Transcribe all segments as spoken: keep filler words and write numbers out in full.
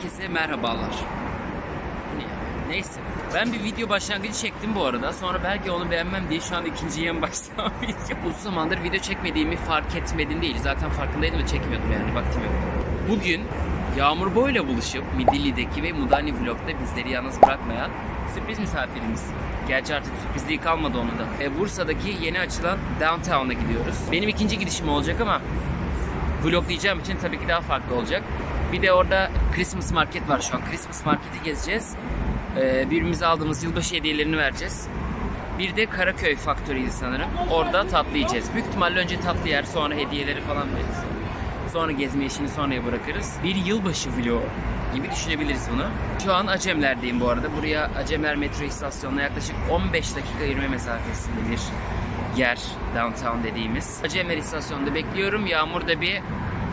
Herkese merhabalar. Neyse. Ben bir video başlangıcı çektim bu arada. Sonra belki onu beğenmem diye şu an ikinciye mi başlamam video. Uzun zamandır video çekmediğimi fark etmedin değil. Zaten farkındaydım ve çekmiyordum yani. Vaktim yok. Bugün Yağmur Boy'la buluşup Midilli'deki ve Mudani Vlog'da bizleri yalnız bırakmayan sürpriz misafirimiz. Gerçi artık sürprizliği kalmadı onun da. E, Bursa'daki yeni açılan Downtown'a gidiyoruz. Benim ikinci gidişim olacak ama vloglayacağım için tabii ki daha farklı olacak. Bir de orada Christmas Market var şu an. Christmas Market'i gezeceğiz. Ee, birbirimize aldığımız yılbaşı hediyelerini vereceğiz. Bir de Karaköy Factory'di sanırım. Orada tatlı yiyeceğiz. Büyük ihtimalle önce tatlı yer, sonra hediyeleri falan veririz. Sonra gezme işini sonraya bırakırız. Bir yılbaşı vlogu gibi düşünebiliriz bunu. Şu an Acemler'deyim bu arada. Buraya Acemler metro istasyonuna yaklaşık on beş dakika yürüme mesafesinde bir yer. Downtown dediğimiz. Acemler istasyonunda bekliyorum. Yağmur da bir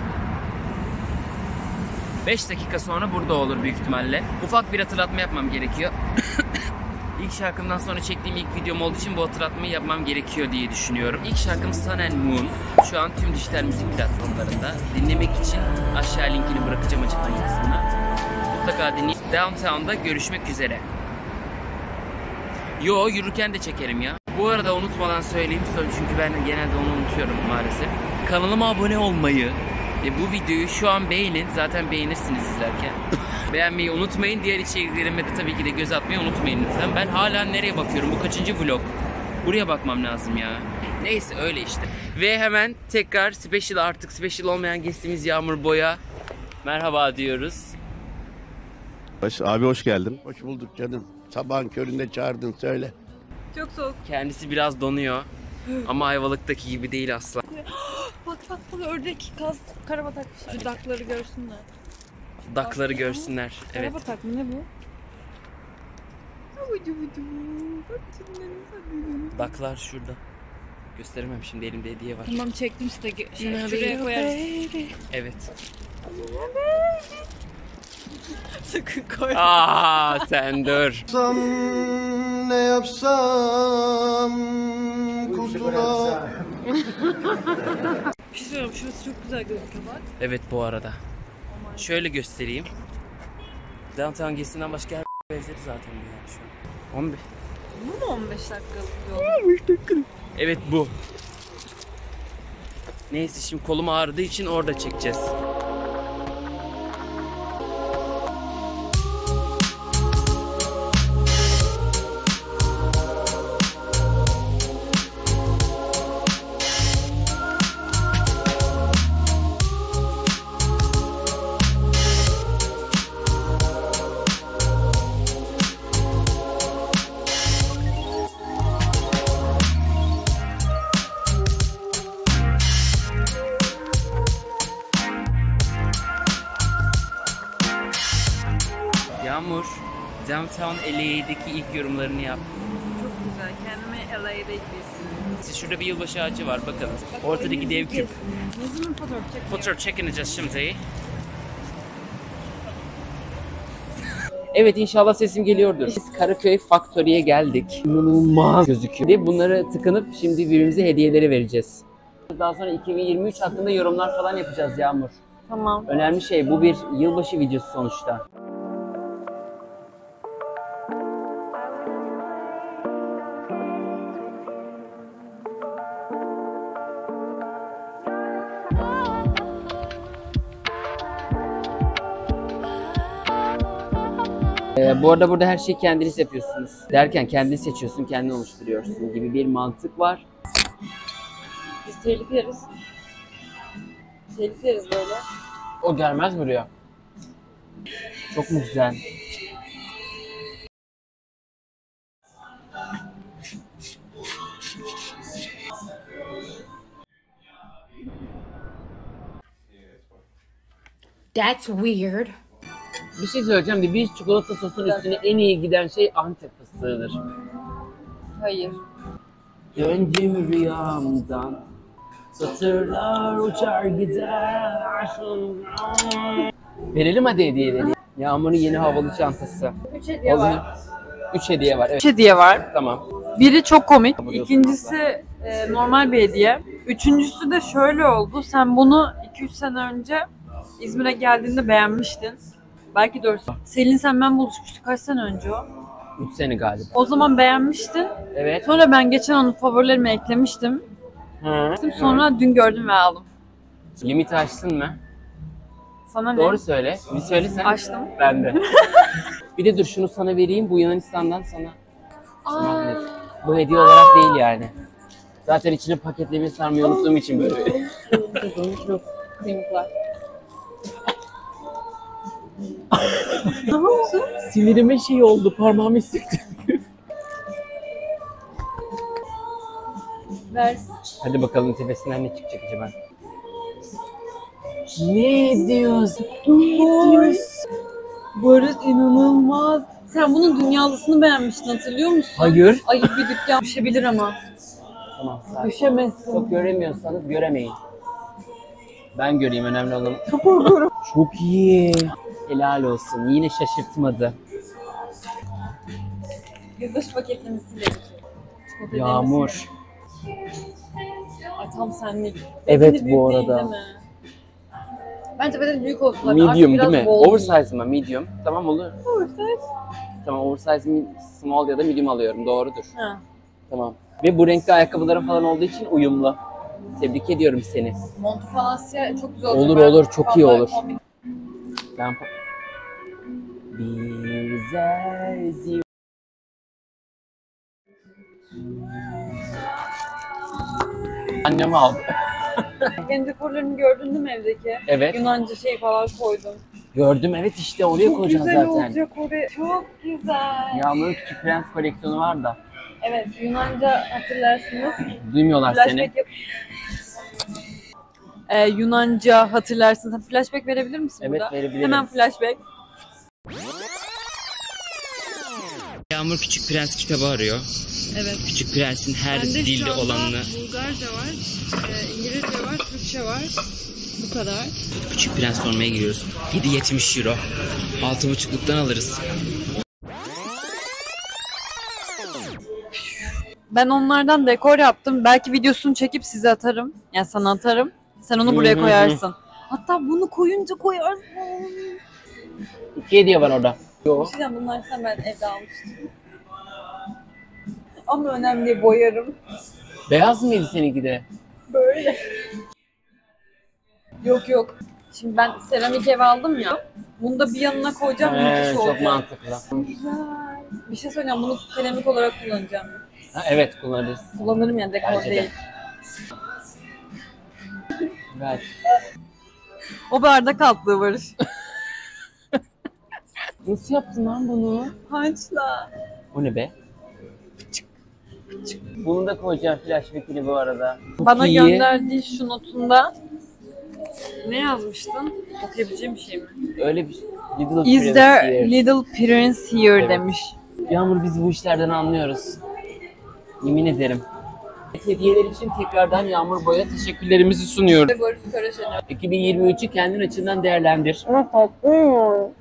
beş dakika sonra burada olur büyük ihtimalle. Ufak bir hatırlatma yapmam gerekiyor. İlk şarkımdan sonra çektiğim ilk videom olduğu için bu hatırlatmayı yapmam gerekiyor diye düşünüyorum. İlk şarkım Sun and Moon. Şu an tüm dijital müzik platformlarında. Dinlemek için aşağı linkini bırakacağım açıklama kısmına. Mutlaka dinleyin. Downtown'da görüşmek üzere. Yo, yürürken de çekerim ya. Bu arada unutmadan söyleyeyim çünkü ben genelde onu unutuyorum maalesef. Kanalıma abone olmayı ve bu videoyu şu an beğenin. Zaten beğenirsiniz izlerken. Beğenmeyi unutmayın. Diğer içeriklerime de tabii ki de göz atmayı unutmayın lütfen. Ben hala nereye bakıyorum? Bu kaçıncı vlog? Buraya bakmam lazım ya. Neyse öyle işte. Ve hemen tekrar special, artık special olmayan guestimiz Yağmur Boy'a merhaba diyoruz. Hoş, abi hoş geldin. Hoş bulduk canım. Sabahın köründe çağırdın, söyle. Çok soğuk. Kendisi biraz donuyor. Ama Ayvalık'taki gibi değil asla. Bak bak bak, ördek, kaz, karabatak. Şu dakları görsünler. Dakları görsünler. Evet. Karabatak mı ne bu? Avucu avucu. Bak şimdi. Daklar şurada. Gösteremem şimdi, elimde hediye var. Tamam, çektim işte. Şey, şuraya koyarız. Evet. Sakın koy. Aa sen dur. Ne yapsam kusura. Bir şey söyleyeyim, şurası çok güzel gözüküyor bak. Evet bu arada. Şöyle göstereyim. Downtown gezisinden başka yer benzeri zaten bu yani şu an. on beş. Bu mu on beş dakikalık yol? on beş dakika. Evet bu. Neyse şimdi kolum ağrıdığı için orada çekeceğiz. Yağmur, Downtown L A'deki ilk yorumlarını yap. Çok güzel. Kendimi L A'da hissediyorum. Şurada bir yılbaşı ağacı var, bakın. Ortadaki dev küp. Ne zaman fotoğraf çekiyor? Fotoğraf çekineceğiz şimdi. Evet, inşallah sesim geliyordur. Biz Karaköy Factory'ye geldik. İnanılmaz gözüküyor. Ve bunları tıkanıp şimdi birbirimize hediyeleri vereceğiz. Daha sonra iki bin yirmi üç hakkında yorumlar falan yapacağız Yağmur. Tamam. Önemli şey, bu bir yılbaşı videosu sonuçta. Ee, bu arada burada her şeyi kendiniz yapıyorsunuz. Derken kendini seçiyorsun, kendini oluşturuyorsun gibi bir mantık var. Biz telif yeriz. Telif yeriz böyle. O gelmez buraya. Çok mu güzel? That's weird. Bir şey söyleyeceğim de bir çikolata sosun üstüne en iyi giden şey Antep fıstığıdır. Hayır. Döndüm rüyamdan, satırlar uçar gider. Verelim hadi hediyeleri. Yağmur'un yeni havalı çantası. Üç hediye var. Üç hediye var. Evet. Üç hediye var. Tamam. Biri çok komik. İkincisi e, normal bir hediye. Üçüncüsü de şöyle oldu. Sen bunu iki üç sene önce İzmir'e geldiğinde beğenmiştin. Belki dört. Selin sen ben buluşmuştuk kaç sene önce o? üç sene galiba. O zaman beğenmiştin. Evet. Sonra ben geçen onu favorilerime eklemiştim. Hı. Sonra dün gördüm ve aldım. Limiti aştın mı? Sana ne? Doğru söyle. Bir söyle sen. Açtım. Ben de. Bir de dur şunu sana vereyim. Bu Yunanistan'dan sana. Aa. Bu hediye olarak değil yani. Zaten içine paketlemeyi sarmayı unuttuğum için böyle. Kıyımlıklar. Ne oldu? Sinirime şey oldu. Parmağımı hissettim. Ver. Hadi bakalım tepesinden ne çıkacak acaba? Ne diyorsun? Ne diyorsun? Barış inanılmaz. Sen bunun dünyalısını beğenmiştin hatırlıyor musun? Hayır. Ayıp bir dükkan. Düşebilir ama. Tamam sakin. Düşemezsin. Çok göremiyorsanız göremeyin. Ben göreyim önemli olan. Çok korkuyorum. Çok iyi. Helal olsun. Yine şaşırtmadı. Yılbaşı paketlemesiyle. Çikolata Yağmur. denemesi. Ay tam senlik. Evet, Bedeni büyük bu değil, arada. değil mi? Bence bedeni büyük olsun. Bak, Medium artık değil biraz mi? bol. Oversize mı? Medium. Tamam olur. Oversize. Tamam oversize, mi- small ya da medium alıyorum. Doğrudur. Ha. Tamam. Ve bu renkli ayakkabıların falan olduğu için uyumlu. Tebrik ediyorum seni. Montu falan siyah çok güzel olacak. Olur, Ben olur, çok iyi vallahi olur. kombin- Ben Bize zi- Annem aldı. Kendi dekorlarını gördün değil mi evdeki? Evet. Yunanca şey falan koydum. Gördüm evet işte oraya Çok koyacağız güzel zaten. olacak oraya. Çok güzel. Yağmur'un Küçük Prens koleksiyonu var da. Evet Yunanca hatırlarsınız. Duymuyorlar seni. Flashback yap. Ee, Yunanca hatırlarsınız. Flashback verebilir misin Evet, burada? verebilirim. Hemen flashback. Yağmur Küçük Prens kitabı arıyor. Evet. Küçük Prens'in her Bende şu dilde anda olanını. Bulgarca var, e, İngilizce var, Türkçe var. Bu kadar. Küçük Prens sormaya giriyoruz. yedi yetmiş euro. altı buçukluktan alırız. Ben onlardan dekor yaptım. Belki videosunu çekip size atarım. Yani sana atarım. Sen onu buraya Hı hı koyarsın. Hatta bunu koyunca koyarsın. İki hediye var orada. Yo. Bir şey bunlar sen ben evde almıştım. Ama önemli boyarım. Beyaz mıydı seninki de? Böyle. Yok yok. Şimdi ben seramik ev aldım ya. Bunu da bir yanına koyacağım. Ee, müthiş çok olacak. mantıklı. Güzel. Bir şey söyleyeceğim. Bunu seramik olarak kullanacağım. Ha, evet kullanırız. Kullanırım yani dekor Bence de. değil. Ver. O bardak altlığı Barış. Nasıl yaptın lan bunu? Haçla. O ne be? Bunu da koyacağım flashback'ini bu arada. Çok Bana iyi. gönderdiği şu notunda ne yazmıştın? Okuyabileceğim bir şey mi? Öyle bir Little Is Prince there here. little prince here Evet. demiş. Yağmur biz bu işlerden anlıyoruz. Yemin ederim. Hediyeler için tekrardan Yağmur Boy'a teşekkürlerimizi sunuyoruz. Barış Karaşen'e. iki bin yirmi üçü kendin açından değerlendir. Ama tatlıyım.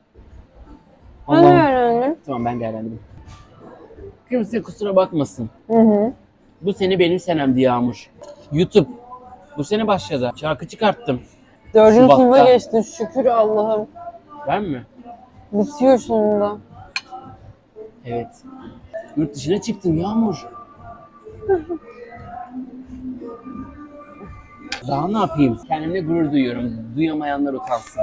Allah'ım. Tamam ben değerlendirdim. Kimse kusura bakmasın. Hı hı. Bu sene benim senemdi Yağmur. YouTube. Bu sene başladı. Şarkı çıkarttım. Dördüncü Şubat'ta. sınıfa geçtin şükür Allah'ım. Ben mi? Bitiyor sonunda. Evet. Yurt dışına çıktım Yağmur. Daha ne yapayım? Kendimle gurur duyuyorum. Duyamayanlar utansın.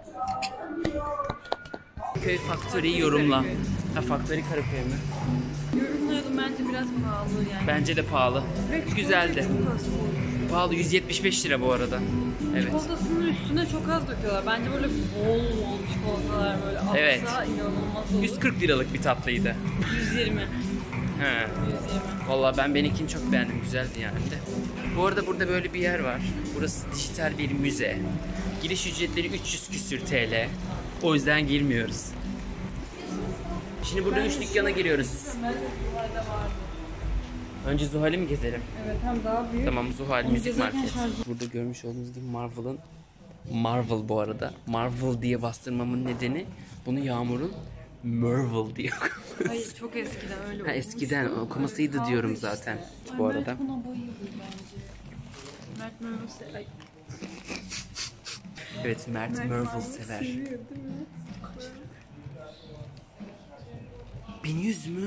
Köy Factory'yi yorumla. Ha Factory Karaköy mü? Yorumlayalım bence biraz pahalı yani. Bence de pahalı. Güzeldi. Pahalı yüz yetmiş beş lira bu arada. Evet. Çikolatasının üstüne çok az döküyorlar. Bence böyle bol bol çikolatalar böyle atsa Evet. inanılmaz olur. yüz kırk liralık bir tatlıydı. yüz yirmi. He. yüz yirmi. Vallahi ben benimkini çok beğendim. Güzeldi yani de. Bu arada burada böyle bir yer var. Burası dijital bir müze. Giriş ücretleri üç yüz küsür T L. O yüzden girmiyoruz. Şimdi burada üç dükkana giriyoruz. Bence Zuhal'de vardı. Önce Zuhal'i mi gezelim? Evet hem daha büyük. Tamam Zuhal Onu Müzik gezerken Market. şarj- Burada görmüş olduğunuz gibi Marvel'ın Marvel bu arada. Marvel diye bastırmamın nedeni bunu Yağmur'un Marvel diye okuması. Hayır çok eskiden öyle Ha, olmuş. eskiden okumasıydı Kaldı diyorum işte. zaten Ay, bu Mert arada. buna bayıldı bence. Mert Mörmüs'e... Ay, Evet Mert Mert Marvel Marvel sever. seviyor değil mi? bin yüz mü?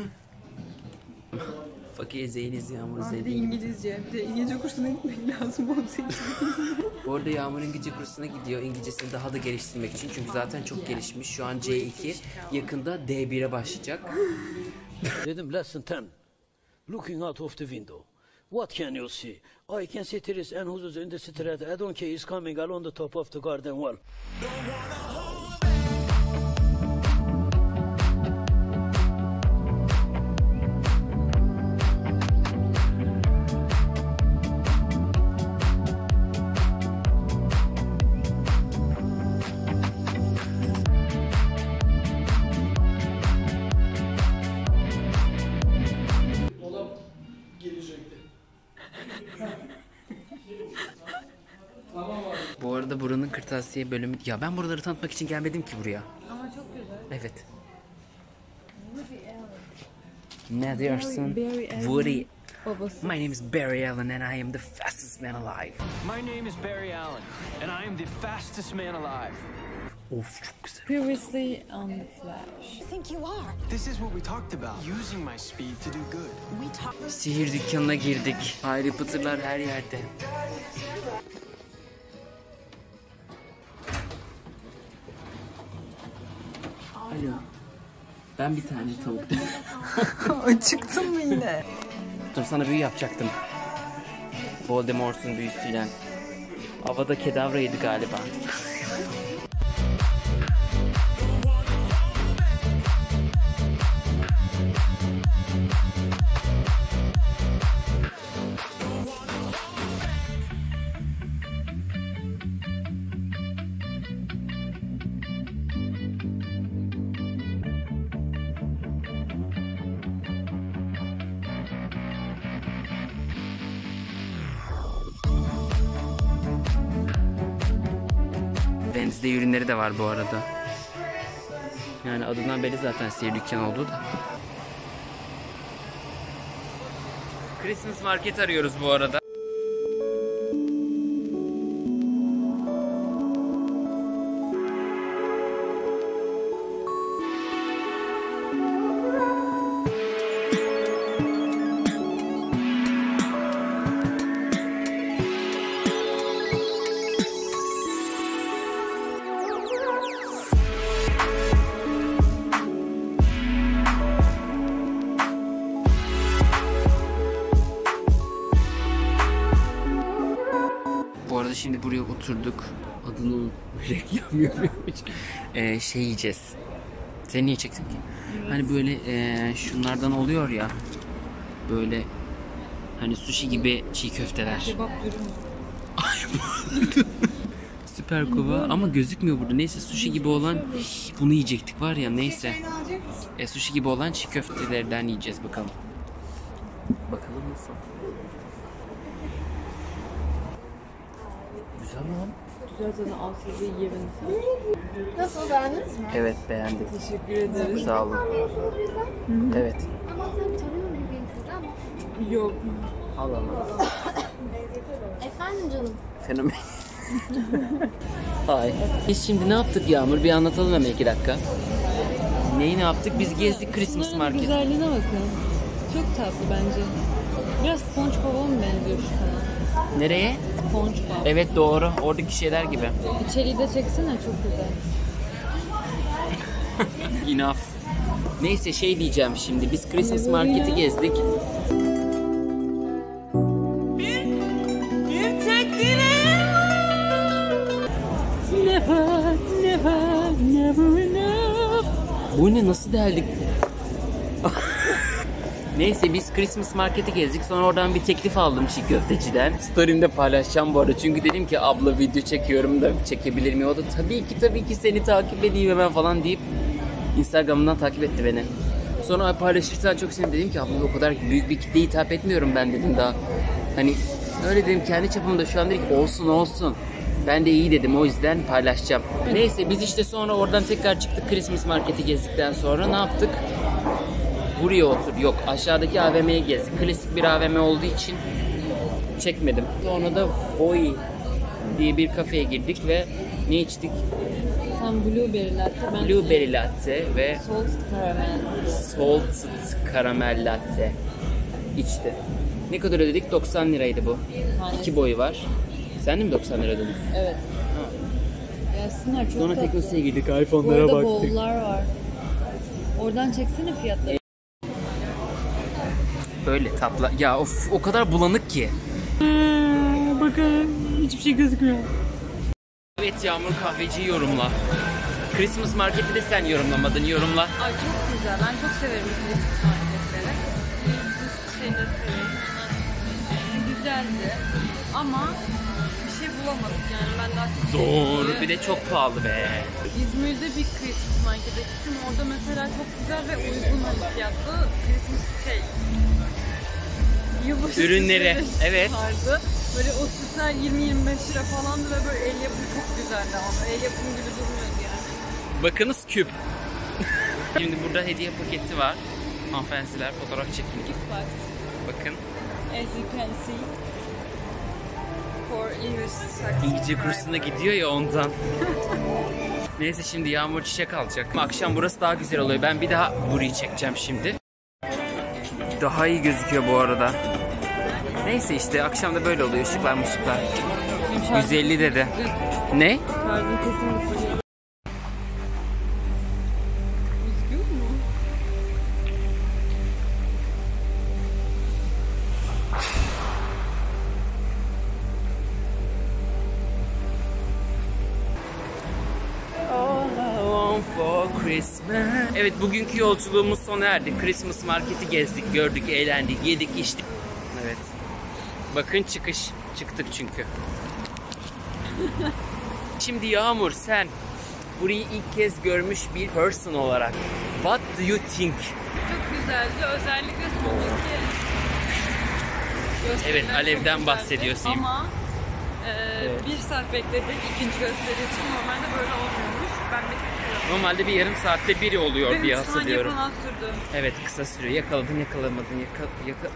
Fakir Zeyniz Yağmur Bir de Zeyniz. İngilizce. Bir de İngilizce kursuna gitmek lazım oldu. Bu arada Yağmur İngilizce kursuna gidiyor. İngilizcesini daha da geliştirmek için. Çünkü zaten çok gelişmiş. Şu an C iki. Yakında D bire başlayacak. Dedim lesson ten. Looking out of the window. What can you see? I can see trees and houses in the street. I don't care is coming along the top of the garden wall. Bu arada buranın kırtasiye bölümü... Ya ben buraları tanıtmak için gelmedim ki buraya. Ama çok güzel. Evet. Ne diyorsun? Barry Allen. Woody. Babası. My name is Barry Allen and I am the fastest man alive. My name is Barry Allen, and I am the fastest man alive. Of çok güzel. Previously on The Flash. I think you are. This is what we talked about, using my speed to do good. We talked. Sihir dükkanına girdik. Harry Potter'lar her yerde. Alo. Ben bir tane tavuk. Acıktın mı yine? Dur sana büyü yapacaktım. Voldemort'un büyüsüyle. Avada Kedavra'ydı galiba. Wednesday ürünleri de var bu arada. Yani adından belli zaten sihir dükkanı olduğu da. Christmas market arıyoruz bu arada. Bu arada şimdi buraya oturduk. Adını unuttum. Reklam yapıyormuş. Ee, şey yiyeceğiz. Sen niye çektin ki? Hani böyle e, şunlardan oluyor ya. Böyle hani sushi gibi çiğ köfteler. Kebap dürüm. Süper kova ama gözükmüyor burada. Neyse sushi gibi olan bunu yiyecektik var ya neyse. E, sushi gibi olan çiğ köftelerden yiyeceğiz bakalım. Bakalım nasıl. Güzel lan. Güzel zaten al size yiyebilin. Nasıl, beğendiniz mi? Evet beğendik. Teşekkür ederiz. Sağ olun. Evet. Ama sen tanıyor gibiyim sizi ama. Yok. Al al. Efendim canım. Fenomen. Hay. Biz şimdi ne yaptık Yağmur? Bir anlatalım hemen iki dakika. Neyi ne yaptık? Biz gezdik Christmas Bunların Market. güzelliğine bakın. Çok tatlı bence. Biraz SpongeBob'a mı benziyor şu kanal? Nereye? SpongeBob. Evet doğru. Oradaki şeyler gibi. İçeriği de çeksene, çok güzel. Enough. Neyse şey diyeceğim şimdi. Biz Christmas Market'i gezdik. Never, never, never enough. Bu ne, nasıl deldik? Neyse biz Christmas Market'i gezdik. Sonra oradan bir teklif aldım çiğ köfteciden. Story'imde paylaşacağım bu arada. Çünkü dedim ki abla video çekiyorum da çekebilir miyim? O da tabii ki tabii ki seni takip edeyim hemen falan deyip Instagram'dan takip etti beni. Sonra paylaşırsan çok sevinirim. Dedim ki abla o kadar büyük bir kitleye hitap etmiyorum ben dedim daha. Hani öyle dedim kendi çapımda şu an dedik olsun olsun. Ben de iyi dedim o yüzden paylaşacağım. Neyse biz işte sonra oradan tekrar çıktık Christmas Market'i gezdikten sonra ne yaptık? Buraya otur. Yok aşağıdaki A V M'ye gezdik. Klasik bir A V M olduğu için çekmedim. Sonra da Oy diye bir kafeye girdik ve ne içtik? Sen blueberry latte, ben Blueberry latte ve salted caramel. salted caramel latte içti. Ne kadar ödedik? doksan liraydı bu. Tanesi. İki boyu var. Sen de mi doksan lira ödedin? Evet. Gelsinler çok Sonra tatlı. teknoseye girdik, Bu iPhone'lara arada baktık. bowl'lar var. Oradan çeksene fiyatları. Böyle tatlı. Ya of, o kadar bulanık ki. Bakın hiçbir şey gözükmüyor. Evet Yağmur, kahveci yorumla. Christmas marketi de sen yorumlamadın, yorumla. Ay çok güzel. Ben çok severim Christmas marketleri. Christmas şeyleri seviyorum. Onlar güzeldi. Ama bir şey bulamadık yani. Ben daha çok Doğru, bir de çok pahalı be. İzmir'de bir Christmas markete gittim. Orada mesela çok güzel ve uygun hani fiyatlı Christmas şey. Yılbaşı Ürünleri, süsleri evet. vardı. Böyle o süsler yirmi yirmi beş lira falandı ve böyle el yapımı çok güzeldi ama el yapımı gibi durmuyordu yani. Bakınız küp. Şimdi burada hediye paketi var. Hanımefendiler fotoğraf çekin. Bak, Bakın. as you can see, for English success. İngilizce kursuna gidiyor ya ondan. Neyse şimdi Yağmur çiçek alacak. Ama akşam burası daha güzel oluyor. Ben bir daha burayı çekeceğim şimdi. Daha iyi gözüküyor bu arada. Neyse işte akşam da böyle oluyor. Işıklar mışıklar. yüz elli dedi. Ne? Şarjım kesin ısınıyor. Üzgün mü? Evet, bugünkü yolculuğumuz sona erdi. Christmas marketi gezdik, gördük, eğlendik, yedik, içtik. Evet. Bakın çıkış. Çıktık çünkü. Şimdi Yağmur, sen burayı ilk kez görmüş bir person olarak what do you think? Çok güzeldi. Özellikle sondaki gösteriler Evet, çok Alev'den güzeldi. bahsediyorsun. Ama e, Evet. bir saat bekledik ikinci gösteri için. Normalde böyle olmuyormuş. Ben de çok Normalde bir yarım saatte biri oluyor Benim diye üç saniye hatırlıyorum. falan sürdü. Evet, kısa sürüyor. Yakaladın, yakalamadın, yaka, yaka...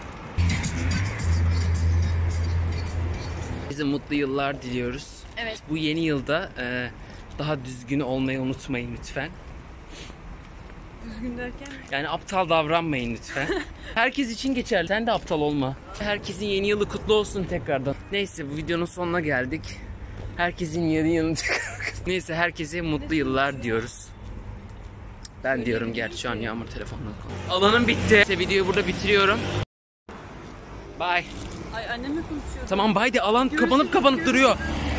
Bize mutlu yıllar diliyoruz. Evet. Bu yeni yılda e, daha düzgün olmayı unutmayın lütfen. Düzgün derken? Yani aptal davranmayın lütfen. Herkes için geçerli. Sen de aptal olma. Herkesin yeni yılı kutlu olsun tekrardan. Neyse, bu videonun sonuna geldik. Herkesin yeni yılını Neyse, herkese mutlu yıllar diyoruz. Ben diyorum gerçi, şu an Yağmur telefonla konuşuyor. Alanım bitti. Neyse, videoyu burada bitiriyorum. Bye. Ay annemle konuşuyorum. Tamam bye de, alan kapanıp kapanıp duruyor.